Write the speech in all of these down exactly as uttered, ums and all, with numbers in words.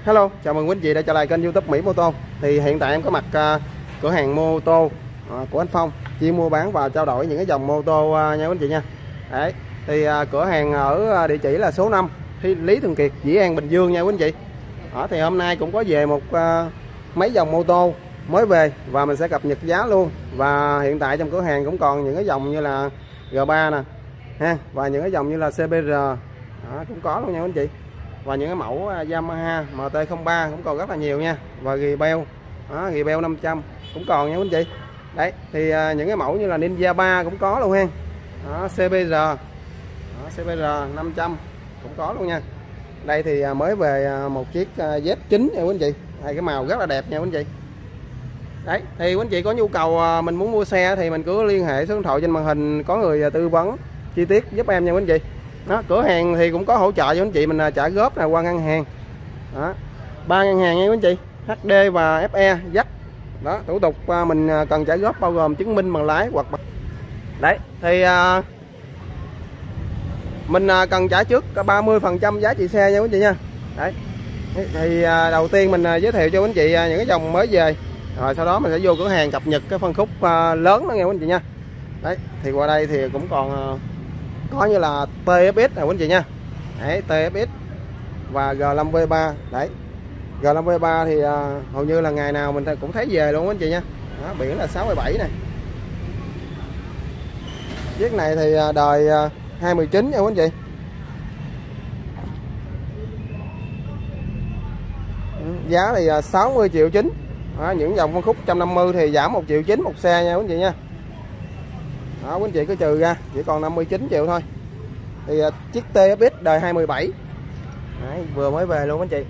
Hello, chào mừng quý anh chị đã trở lại kênh YouTube Mỹ Mô Tô. Thì hiện tại em có mặt uh, cửa hàng mô tô uh, của anh Phong, chuyên mua bán và trao đổi những cái dòng mô tô uh, nha quý anh chị nha. Đấy, thì uh, cửa hàng ở uh, địa chỉ là số năm Lý Thường Kiệt, Dĩ An, Bình Dương nha quý anh chị. Đó, thì hôm nay cũng có về một uh, mấy dòng mô tô mới về và mình sẽ cập nhật giá luôn. Và hiện tại trong cửa hàng cũng còn những cái dòng như là G ba nè ha, và những cái dòng như là C B R đó, cũng có luôn nha quý anh chị. Và những cái mẫu Yamaha M T không ba cũng còn rất là nhiều nha. Và Rebel đó, Rebel năm trăm cũng còn nha quý anh chị. Đấy, thì à, những cái mẫu như là Ninja ba cũng có luôn ha. Đó, C B R đó, C B R năm trăm cũng có luôn nha. Đây thì à, mới về à, một chiếc à, Z chín nha quý anh chị. Hai cái màu rất là đẹp nha quý anh chị. Đấy, thì quý anh chị có nhu cầu à, mình muốn mua xe thì mình cứ liên hệ số điện thoại trên màn hình, có người à, tư vấn chi tiết giúp em nha quý anh chị. Đó, cửa hàng thì cũng có hỗ trợ cho anh chị mình trả góp là qua ngân hàng. Đó, ba ngân hàng nha quý anh chị, H D và F E dắt. Đó, thủ tục mình cần trả góp bao gồm chứng minh bằng lái hoặc đấy thì à, mình cần trả trước ba mươi phần trăm giá trị xe nha quý anh chị nha. Đấy, thì à, đầu tiên mình giới thiệu cho quý anh chị những cái dòng mới về, rồi sau đó mình sẽ vô cửa hàng cập nhật cái phân khúc à, lớn đó nghe quý anh chị nha. Đấy, thì qua đây thì cũng còn có như là T F X này quý anh chị nha. Đấy, T F X và G năm V ba. Đấy, G năm V ba thì à, hầu như là ngày nào mình cũng thấy về luôn quý anh chị nha. Đó, biển là sáu mươi bảy này. Chiếc này thì à, đời à, hai mươi chín nha quý anh chị. Giá thì à, sáu mươi triệu chín. Đó, những dòng phân khúc một trăm năm mươi thì giảm một triệu chín một xe nha quý anh chị nha. Đó, quý anh chị cứ trừ ra chỉ còn năm mươi chín triệu thôi. Thì uh, chiếc T F X đời hai mươi bảy. Đấy, vừa mới về luôn anh chị.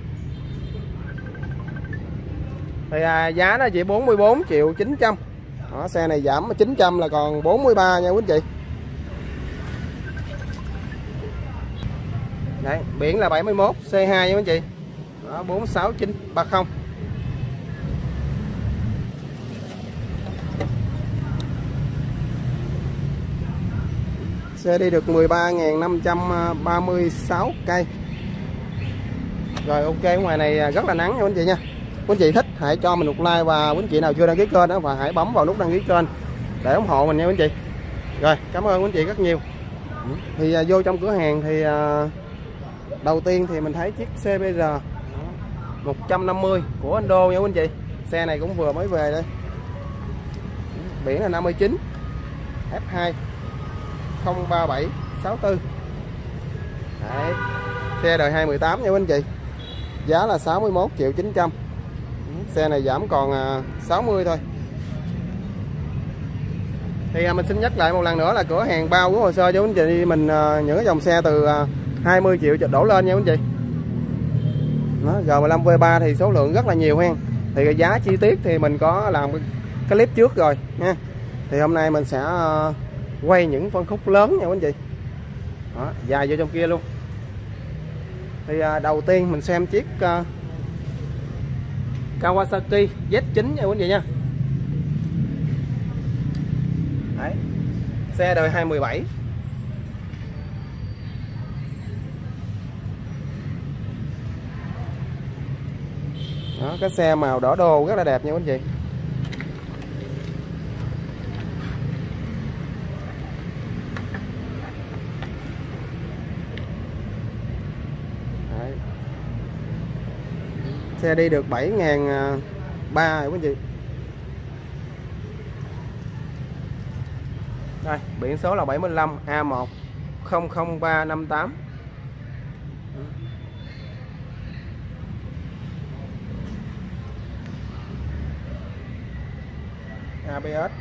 Thì uh, giá nó chỉ bốn mươi bốn triệu chín trăm. Đó, xe này giảm chín trăm là còn bốn mươi ba nha quý anh chị. Đấy, biển là bảy mươi mốt C hai nha quý anh chị. Đó, bốn sáu chín ba không. Xe đi được mười ba nghìn năm trăm ba mươi sáu cây. Rồi ok, ngoài này rất là nắng nha quý anh chị nha. Quý anh chị thích hãy cho mình một like, và quý anh chị nào chưa đăng ký kênh đó và hãy bấm vào nút đăng ký kênh để ủng hộ mình nha quý anh chị. Rồi, cảm ơn quý anh chị rất nhiều. Thì vô trong cửa hàng thì đầu tiên thì mình thấy chiếc C B R một trăm năm mươi của anh Đô nha quý anh chị. Xe này cũng vừa mới về đây. Biển là năm mươi chín F hai không ba bảy sáu tư. Đấy, xe đời hai mươi tám nha quý anh chị. Giá là sáu mươi mốt triệu chín trăm. Xe này giảm còn à, sáu mươi thôi. Thì à, mình xin nhắc lại một lần nữa là cửa hàng bao của hồ sơ cho quý anh chị mình à, những cái dòng xe từ à, hai mươi triệu đổ lên nha quý anh chị. Đó, G mười lăm V ba thì số lượng rất là nhiều ha. Thì cái giá chi tiết thì mình có làm cái clip trước rồi nha. Thì hôm nay mình sẽ à, quay những phân khúc lớn nha quý anh chị. Đó, dài vô trong kia luôn. Thì à, đầu tiên mình xem chiếc à, Kawasaki Z chín nha quý anh chị nha. Đấy, xe đời hai mươi bảy. Đó, cái xe màu đỏ đô rất là đẹp nha quý anh chị. Xe đi được bảy nghìn ba trăm quý anh chị. Đây, biển số là bảy mươi lăm A một không không ba năm tám. A B S.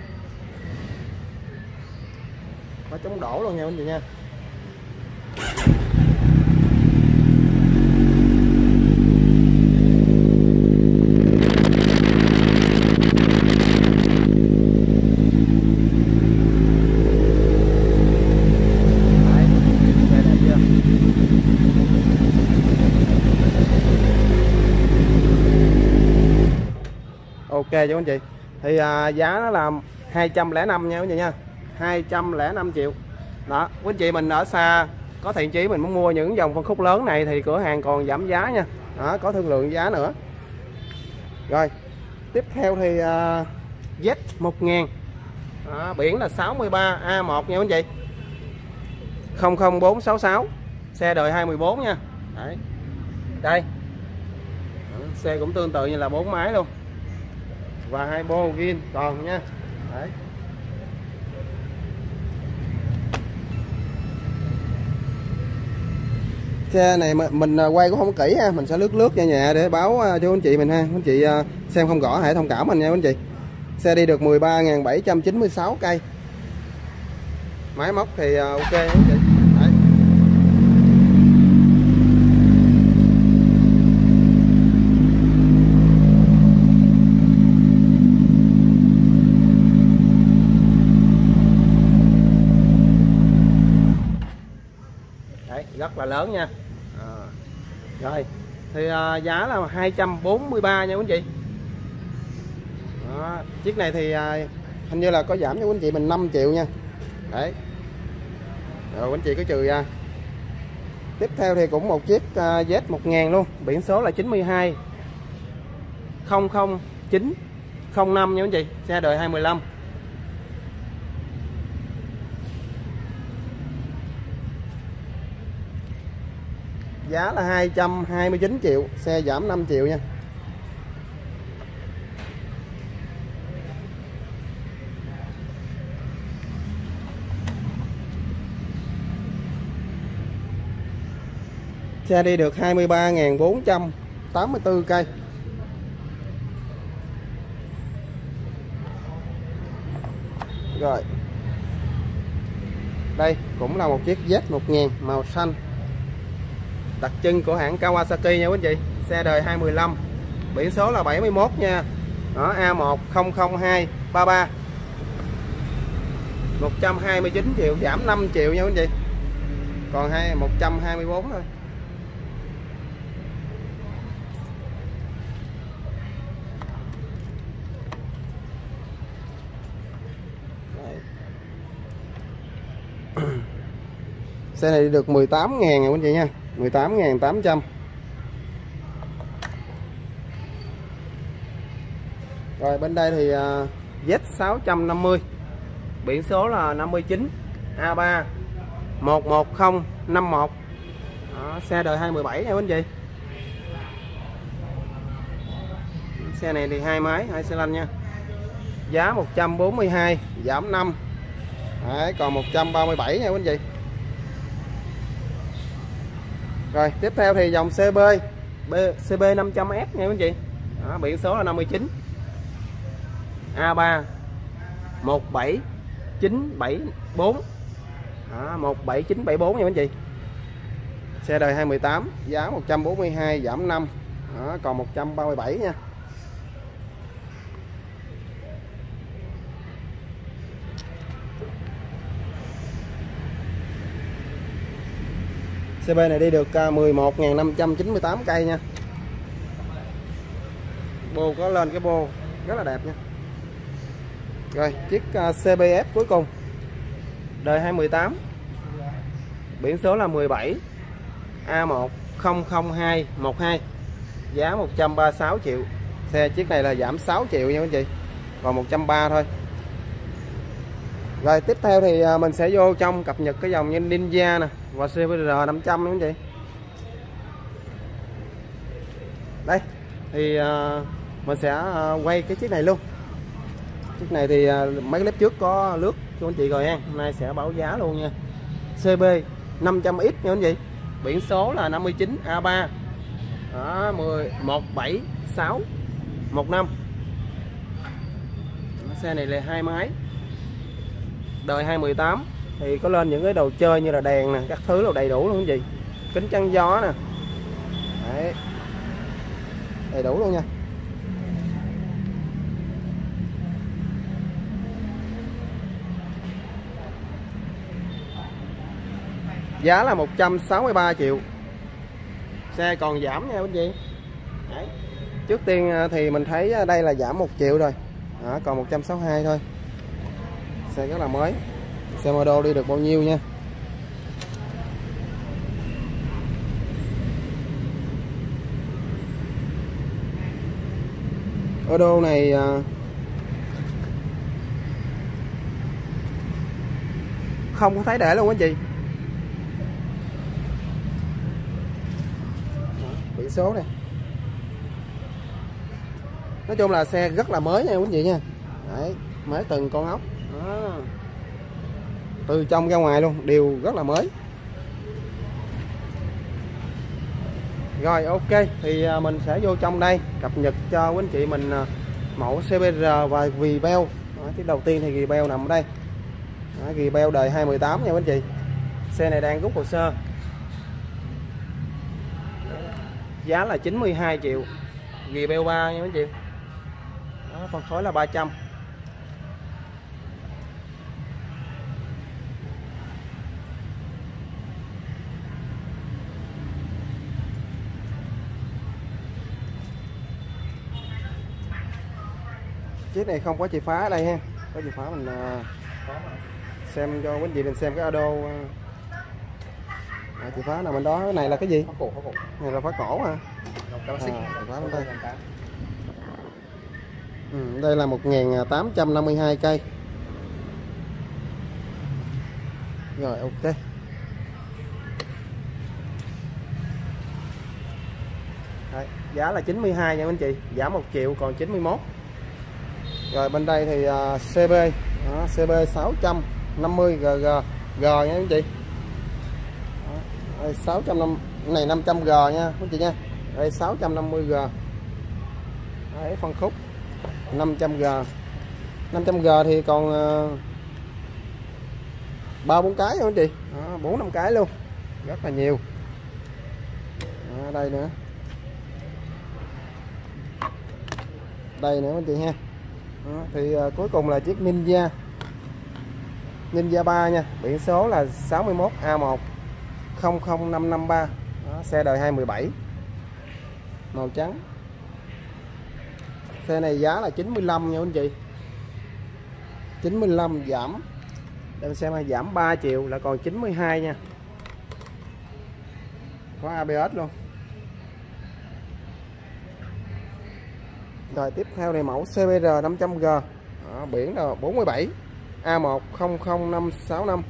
Có chống đổ luôn nha quý anh chị nha. Ok cho anh chị. Thì à, giá nó là hai trăm lẻ năm nha quý anh chị nha. hai trăm lẻ năm triệu. Đó, quý anh chị mình ở xa có thiện chí mình muốn mua những dòng phân khúc lớn này thì cửa hàng còn giảm giá nha. Đó, có thương lượng giá nữa. Rồi tiếp theo thì uh, Z một nghìn, đó, biển là sáu mươi ba A một nha anh chị, không không bốn sáu sáu, xe đời hai mươi bốn nha. Đấy. Đây đó, xe cũng tương tự như là bốn máy luôn, và hai bô gin còn nha. Đấy. Xe này mình quay cũng không kỹ ha, mình sẽ lướt lướt nhẹ nhẹ để báo cho anh chị mình ha, anh chị xem không rõ hãy thông cảm mình nha anh chị. Xe đi được mười ba nghìn bảy trăm chín mươi sáu cây, máy móc thì ok anh chị. Đấy. Đấy, rất là lớn nha. À. Rồi thì à, giá là hai trăm bốn mươi ba nha quý anh chị. Đó. Chiếc này thì à, hình như là có giảm cho quý anh chị mình năm triệu nha. Đấy. Rồi quý anh chị cứ trừ ra. Tiếp theo thì cũng một chiếc à, Z một nghìn luôn, biển số là chín mươi hai không không chín không năm nha quý anh chị, xe đời hai mươi lăm. Giá là hai trăm hai mươi chín triệu, xe giảm năm triệu nha. Xe đi được hai mươi ba nghìn bốn trăm tám mươi tư cây. Rồi. Đây cũng là một chiếc Z một nghìn màu xanh, đặc trưng của hãng Kawasaki nha quý anh chị, xe đời hai mươi lăm, biển số là bảy mươi mốt nha. Đó, A một không không hai ba ba, một trăm hai mươi chín triệu, giảm năm triệu nha quý anh chị, còn hai một trăm hai mươi bốn thôi. Xe này được mười tám ngàn nha quý anh chị nha, mười tám nghìn tám trăm. Rồi bên đây thì uh, Z sáu trăm năm mươi, biển số là năm mươi chín A ba một một không năm một. Đó, xe đời hai mươi bảy nha quý anh chị. Xe này thì hai máy, hai xe lanh nha. Giá một trăm bốn mươi hai, giảm năm. Đấy, còn một trăm ba mươi bảy nha quý anh chị. Rồi tiếp theo thì dòng xê bê B, xê bê năm trăm F nha quý anh chị. Đó, biển số là năm mươi chín A ba một bảy chín bảy bốn. Đó, một bảy chín bảy bốn nha quý anh chị. Xe đời hai mươi tám, giá một trăm bốn mươi hai, giảm năm. Đó, còn một trăm ba mươi bảy nha. xê bê này đi được mười một nghìn năm trăm chín mươi tám cây nha. Bô có lên cái bô rất là đẹp nha. Rồi chiếc xê bê ép cuối cùng, đời hai mươi tám, biển số là mười bảy A một không không hai một hai, giá một trăm ba mươi sáu triệu. Xe chiếc này là giảm sáu triệu nha anh chị, còn một trăm ba mươi thôi. Rồi tiếp theo thì mình sẽ vô trong cập nhật cái dòng như Ninja nè và xê vê rờ năm trăm nha anh chị. Đây thì uh, mình sẽ uh, quay cái chiếc này luôn. Chiếc này thì uh, mấy clip trước có lướt cho anh chị rồi ha, hôm nay sẽ báo giá luôn nha. xê bê năm trăm X nha anh chị, biển số là năm mươi chín A ba. Đó, mười một bảy sáu một năm. Xe này là hai máy, đời hai mươi tám, thì có lên những cái đồ chơi như là đèn nè, các thứ là đầy đủ luôn anh chị. Kính chắn gió nè. Đấy, đầy đủ luôn nha. Giá là một trăm sáu mươi ba triệu. Xe còn giảm nha anh chị. Đấy. Trước tiên thì mình thấy đây là giảm một triệu rồi. Đó, còn một trăm sáu mươi hai thôi. Xe rất là mới. Xe model đi được bao nhiêu nha. Ô đô này không có thấy để luôn anh chị. Biển số này, nói chung là xe rất là mới nha quý vị nha. Đấy, mới từng con ốc đó. Từ trong ra ngoài luôn đều rất là mới. Rồi ok, thì mình sẽ vô trong đây cập nhật cho quý anh chị mình mẫu xê bê rờ và Rebel. Chiếc đầu tiên thì Rebel nằm ở đây. Đó, Rebel đời hai mười tám nha quý anh chị. Xe này đang rút hồ sơ. Giá là chín mươi hai triệu. Rebel ba nha quý anh chị. Đó, phân khối là ba trăm. Chiếc này không có chìa khóa ở đây ha. Có chìa khóa mình xem cho quý anh chị mình xem cái ado. À, chìa khóa nào bên đó. Cái này là cái gì? Khóa cổ, khóa cổ. Này là khóa cổ hả? À, chìa khóa bên đây. Ừ, đây là một nghìn tám trăm năm mươi hai cây. Rồi ok. Đấy, giá là chín mươi hai nha anh chị, giảm một triệu còn chín mươi mốt. Rồi bên đây thì uh, xê bê đó, xê bê sáu trăm năm mươi giê giê G nha anh chị. Đó, đây sáu trăm năm mươi, này năm trăm G nha anh chị nha. Đây sáu trăm năm mươi G. Đấy, phân khúc năm trăm G. năm trăm G thì còn ba uh, bốn cái nha anh chị. bốn năm cái luôn. Rất là nhiều. Đó, đây nữa. Đây nữa anh chị ha. Đó, thì uh, cuối cùng là chiếc Ninja Ninja ba nha, biển số là sáu mươi mốt A một không không năm năm ba. Đó, xe đời hai mười bảy, màu trắng. Xe này giá là chín mươi lăm nha anh chị, chín mươi lăm giảm, để xem hay giảm ba triệu là còn chín mươi hai nha, có a bê ét luôn. Rồi tiếp theo này mẫu xê bê rờ năm trăm G. Đó, biển là bốn mươi bảy A một không không năm sáu năm.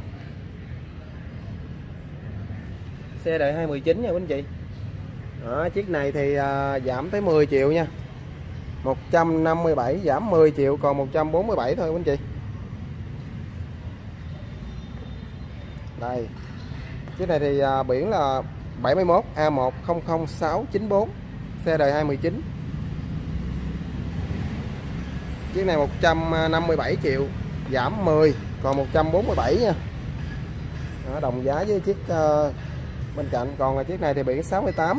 Xe đời hai mười chín nha quý anh chị. Đó, chiếc này thì à, giảm tới mười triệu nha. một trăm năm mươi bảy giảm mười triệu còn một trăm bốn mươi bảy thôi quý anh chị. Đây. Chiếc này thì à, biển là bảy mươi mốt A một không không sáu chín bốn. Xe đời hai mười chín. Chiếc này một trăm năm mươi bảy triệu, giảm mười còn một trăm bốn mươi bảy nha. Đó, đồng giá với chiếc uh, bên cạnh. Còn là chiếc này thì biển sáu mươi tám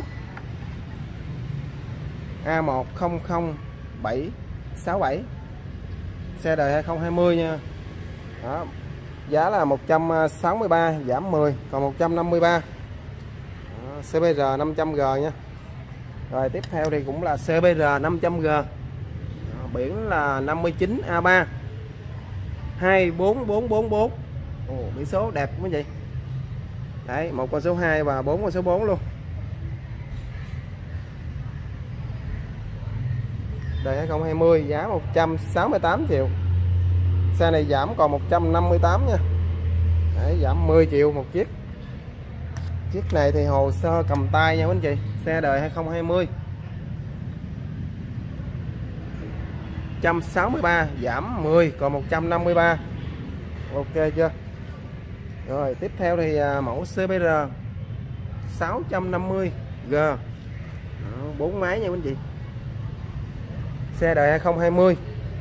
A một không không bảy sáu bảy. Xe đời hai không hai không nha. Đó, giá là một trăm sáu mươi ba, giảm mười còn một trăm năm mươi ba. Đó, xê bê rờ năm trăm G nha. Rồi tiếp theo thì cũng là xê bê rờ năm trăm G. Biển là năm mươi chín A ba hai bốn bốn bốn bốn. Ồ, biển số đẹp quý vị. Đấy, một con số hai và bốn con số bốn luôn. Đời hai không hai không, giá một trăm sáu mươi tám triệu. Xe này giảm còn một trăm năm mươi tám nha. Đấy, giảm mười triệu một chiếc. Chiếc này thì hồ sơ cầm tay nha quý anh chị. Xe đời hai không hai không. một trăm sáu mươi ba giảm mười còn một trăm năm mươi ba. Ok chưa? Rồi tiếp theo thì à, mẫu xê bê rờ sáu trăm năm mươi G. bốn máy nha quý anh chị. Xe đời hai không hai không.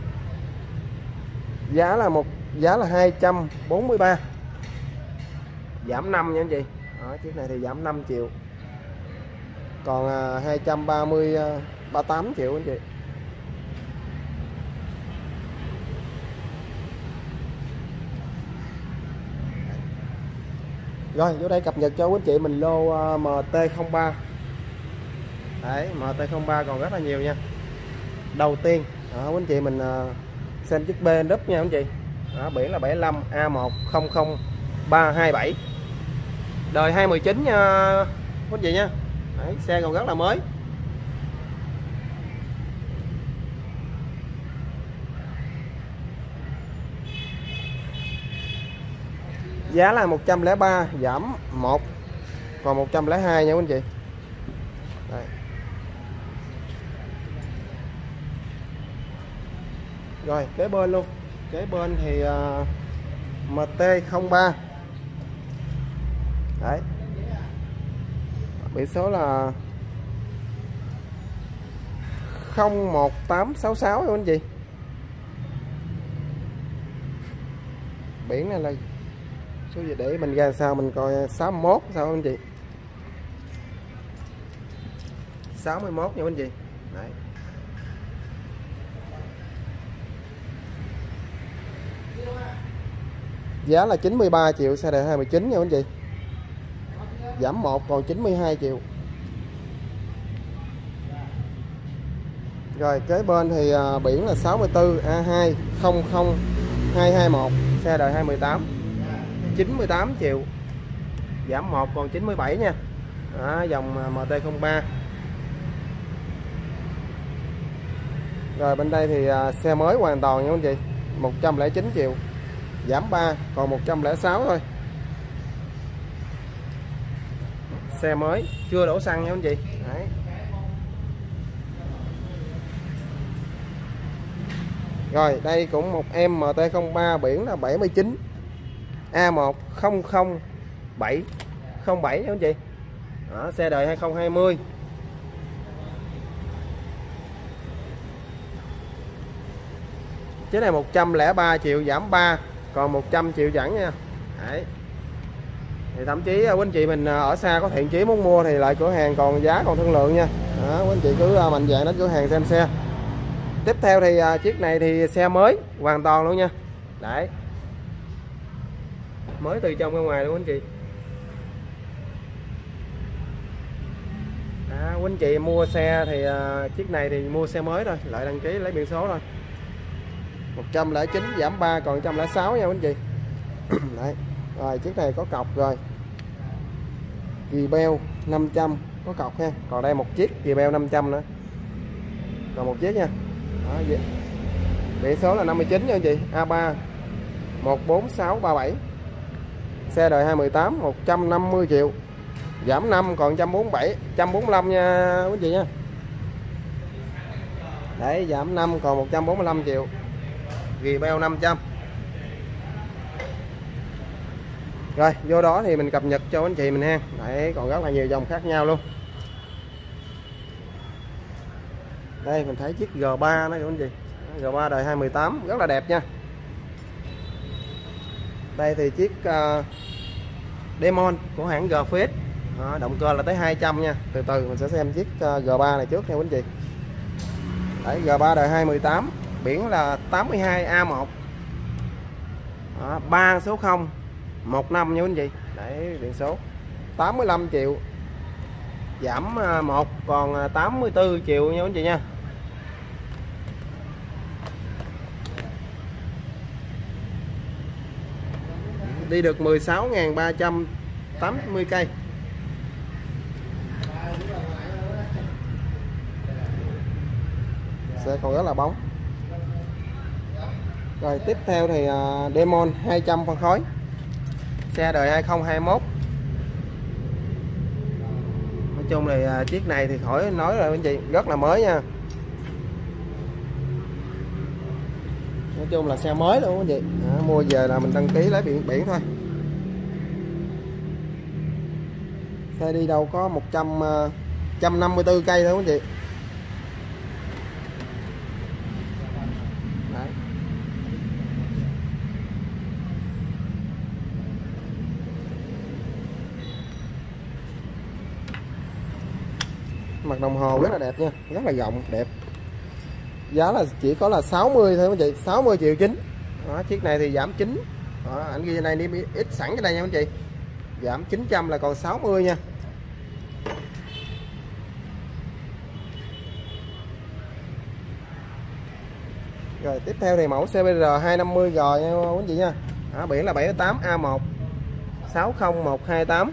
Giá là một giá là hai trăm bốn mươi ba. Giảm năm nha anh chị. Đó, chiếc này thì giảm năm triệu. Còn à, hai trăm ba mươi ba mươi tám triệu anh chị. Rồi vô đây cập nhật cho quý anh chị mình lô em tê không ba. Đấy, em tê không ba còn rất là nhiều nha. Đầu tiên đó, quý anh chị mình uh, xem chiếc bê en vê nha quý anh chị. Đó, biển là bảy mươi lăm A một không không ba hai bảy. Đời hai mười chín nha quý anh chị nha. Đấy, xe còn rất là mới. Giá là một trăm lẻ ba, giảm một còn một trăm lẻ hai nha quý anh chị. Đây. Rồi kế bên luôn, kế bên thì uh, em tê không ba. Đấy. Biển số là không một tám sáu sáu nha anh chị. Biển này là số gì để mình ra sao mình coi sáu mươi mốt sao anh chị. sáu mươi mốt nha anh chị. Đấy. Giá là chín mươi ba triệu, xe đời hai mươi chín nha anh chị. Giảm một còn chín mươi hai triệu. Rồi kế bên thì uh, biển là sáu mươi tư A hai không không hai hai mốt, xe đời hai mươi tám, chín mươi tám triệu. Giảm một còn chín mươi bảy nha. Đó, dòng em tê không ba. Rồi bên đây thì uh, xe mới hoàn toàn nha anh chị. một trăm lẻ chín triệu. Giảm ba còn một trăm lẻ sáu thôi. Xe mới chưa đổ xăng nha anh chị. Đấy. Rồi đây cũng một em em tê không ba, biển là bảy mươi chín A một không không bảy không bảy nha anh chị. Đó, xe đời hai không hai không. Chiếc này một trăm lẻ ba triệu, giảm ba còn một trăm triệu chẳng nha. Đấy. Thì thậm chí quý anh chị mình ở xa có thiện chí muốn mua thì lại cửa hàng còn giá còn thương lượng nha. Đó, quý anh chị cứ mạnh dạn đến cửa hàng xem xe. Tiếp theo thì uh, chiếc này thì xe mới hoàn toàn luôn nha. Đấy. Mới từ trong ra ngoài luôn anh chị. À, quý anh chị mua xe thì uh, chiếc này thì mua xe mới thôi, lại đăng ký lấy biển số thôi. một trăm lẻ chín giảm ba còn một trăm lẻ sáu nha quý anh chị. Đấy. Rồi chiếc này có cọc rồi. Kỳ beo năm trăm có cọc ha. Còn đây một chiếc kỳ beo năm trăm nữa. Còn một chiếc nha. Đó, vậy. Biển số là năm mươi chín nha anh chị. A ba một bốn sáu ba bảy. Xe đời hai mươi tám, một trăm năm mươi triệu. Giảm năm còn một trăm bốn mươi bảy, một trăm bốn mươi lăm nha quý anh chị nha. Đấy, giảm năm còn một trăm bốn mươi lăm triệu. Ghi beo năm trăm. Rồi vô đó thì mình cập nhật cho anh chị mình ha. Đấy, còn rất là nhiều dòng khác nhau luôn. Đây mình thấy chiếc G ba đó anh chị. G ba đời hai mươi tám rất là đẹp nha. Đây thì chiếc uh, Demon của hãng G F S. Đó, động cơ là tới hai trăm nha. Từ từ mình sẽ xem chiếc uh, G ba này trước nha anh chị. Đấy, G ba đời hai mươi tám, biển là tám mươi hai A một. Đó, ba số không một năm nha anh chị. Đấy, biển số tám mươi lăm triệu. Giảm một còn tám mươi tư triệu nha anh chị nha. Đi được mười sáu nghìn ba trăm tám mươi cây. Xe còn rất là bóng. Rồi tiếp theo thì uh, Demon hai trăm phân khối. Xe đời hai không hai mốt. Nói chung là uh, chiếc này thì khỏi nói rồi anh chị, rất là mới nha. Nói chung là xe mới luôn anh chị. Đó, mua về là mình đăng ký lấy biển biển thôi. Xe đi đâu có một trăm, một trăm năm mươi tư cây thôi anh chị. Đấy. Mặt đồng hồ rất là đẹp nha, rất là rộng đẹp. Giá là chỉ có là sáu mươi thôi anh chị, sáu mươi triệu chín. Đó, chiếc này thì giảm chín. Đó, anh ghi này đi ít sẵn cái đây nha anh chị. Giảm chín trăm là còn sáu mươi nha. Rồi tiếp theo thì mẫu xê bê rờ hai năm mươi G nha quý chị nha. Đó, biển là bảy mươi tám A một sáu không một hai tám.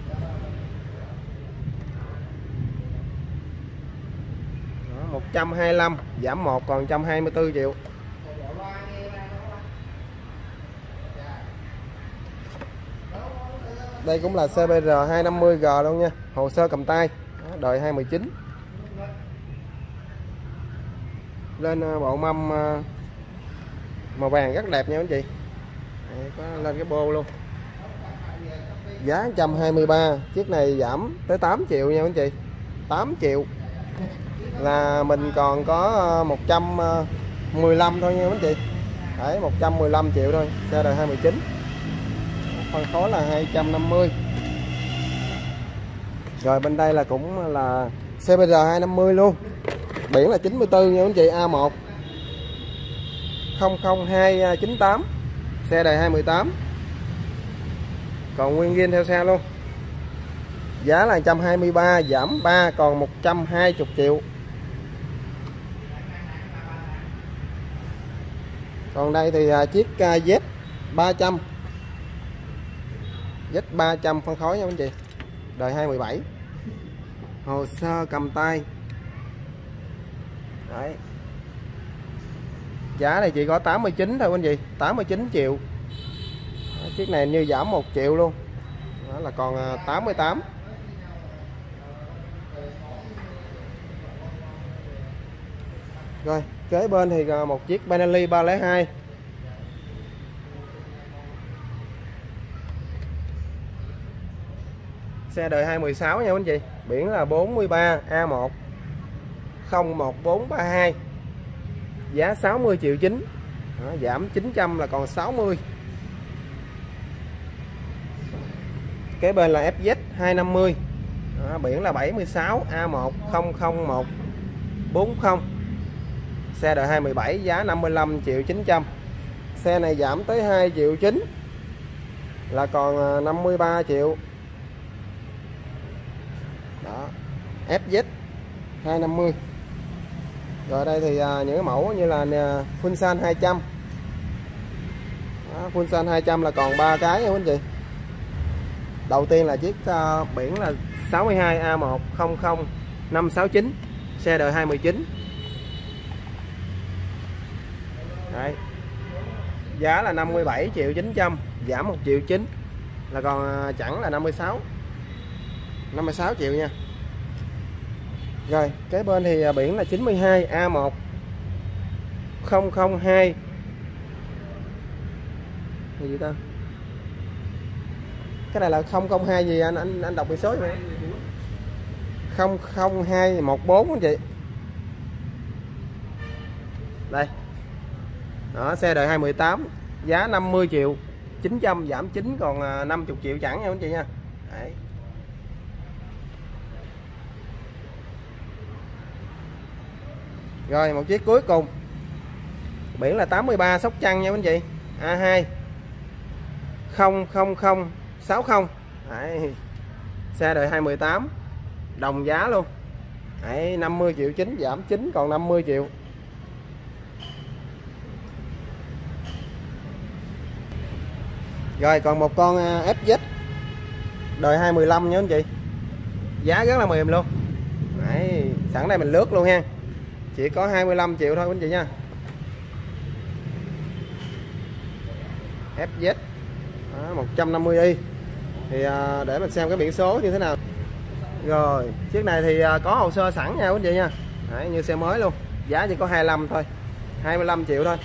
Đó, một trăm hai mươi lăm giảm một còn một trăm hai mươi tư triệu. Đây cũng là xê bê rờ hai năm mươi G luôn nha, hồ sơ cầm tay, đời hai mười chín. Lên bộ mâm màu vàng rất đẹp nha anh chị. Đây, có lên cái bô luôn. Giá một trăm hai mươi ba, chiếc này giảm tới tám triệu nha anh chị. tám triệu là mình còn có một trăm mười lăm thôi nha anh chị. Đấy, một trăm mười lăm triệu thôi, xe đời hai mười chín. Phân khối là hai trăm năm mươi. Rồi bên đây là cũng là xê bê rờ hai năm mươi luôn. Biển là chín mươi tư nha anh chị, A một không không hai chín tám, xe đời hai mười tám. Còn nguyên zin theo xe luôn. Giá là một trăm hai mươi ba, giảm ba còn một trăm hai mươi triệu. Còn đây thì chiếc Z ba trăm, Z ba trăm phân khối nha anh chị, đời hai mười bảy, hồ sơ cầm tay. Đấy, giá này chỉ có tám mươi chín thôi anh chị, tám mươi chín triệu. Đó, chiếc này như giảm một triệu luôn. Đó là còn tám mươi tám. Rồi kế bên thì một chiếc Benelli ba không hai. Xe đời hai mười sáu nha anh chị, biển là bốn mươi ba, A một không một bốn ba hai, giá sáu mươi triệu chín. Đó, giảm chín trăm là còn sáu mươi. Kế bên là ép dét hai năm mươi. Đó, biển là bảy mươi sáu, A một không không một bốn không, xe đời hai mười bảy, giá năm mươi lăm triệu chín trăm. Xe này giảm tới hai triệu chín là còn năm mươi ba triệu. Đó, ép dét hai năm mươi. Rồi đây thì à, những cái mẫu như là Fullsan hai trăm. Đó, Fullsan hai trăm là còn ba cái nha anh chị. Đầu tiên là chiếc uh, biển là sáu mươi hai, A một không không năm sáu chín, xe đời hai mười chín. Đấy, giá là năm mươi bảy triệu chín trăm, giảm một triệu chín là còn uh, chẳng là năm mươi sáu, năm mươi sáu triệu nha. Rồi kế bên thì uh, biển là chín mươi hai, A một không không hai gì vậy ta? Cái này là không không hai gì anh anh anh đọc biển số vậy? không không hai một bốn anh chị. Đây. Đó, xe đời hai mười tám, giá năm mươi triệu chín trăm, giảm chín còn năm mươi triệu chẳng nha anh chị nha. Đấy. Rồi một chiếc cuối cùng. Biển là tám mươi ba, Sóc Trăng nha anh chị. A hai không không không sáu không. Đấy. Xe đời hai mười tám, đồng giá luôn. Đấy, năm mươi triệu chín, giảm chín còn năm mươi triệu. Rồi còn một con ép dét đời hai mười lăm nha anh chị. Giá rất là mềm luôn. Đấy, sẵn đây mình lướt luôn ha. Chỉ có hai mươi lăm triệu thôi anh chị nha. ép dét đó, một trăm năm mươi i. Thì à, để mình xem cái biển số như thế nào. Rồi, chiếc này thì à, có hồ sơ sẵn nha anh chị nha. Đấy, như xe mới luôn. Giá chỉ có hai mươi lăm thôi, hai mươi lăm triệu thôi.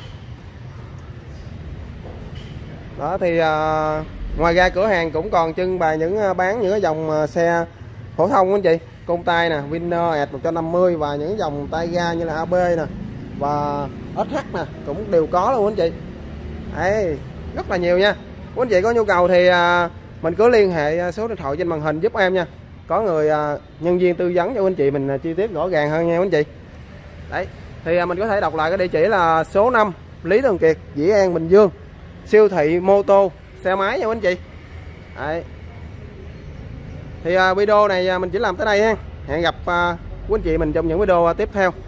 Đó thì à, ngoài ra cửa hàng cũng còn trưng bày những bán những cái dòng xe phổ thông anh chị, côn tay nè, Winner ét một trăm năm mươi và những dòng tay ga như là a bê nè và ét hát nè cũng đều có luôn anh chị. Đấy, rất là nhiều nha. Quý anh chị có nhu cầu thì à, mình cứ liên hệ số điện thoại trên màn hình giúp em nha. Có người à, nhân viên tư vấn cho anh chị mình à, chi tiết rõ ràng hơn nha anh chị. Đấy, thì à, mình có thể đọc lại cái địa chỉ là số năm Lý Thường Kiệt, Dĩ An, Bình Dương, siêu thị mô tô xe máy nha anh chị. Đấy. Thì à, video này à, mình chỉ làm tới đây ha. Hẹn gặp à, quý anh chị mình trong những video à, tiếp theo.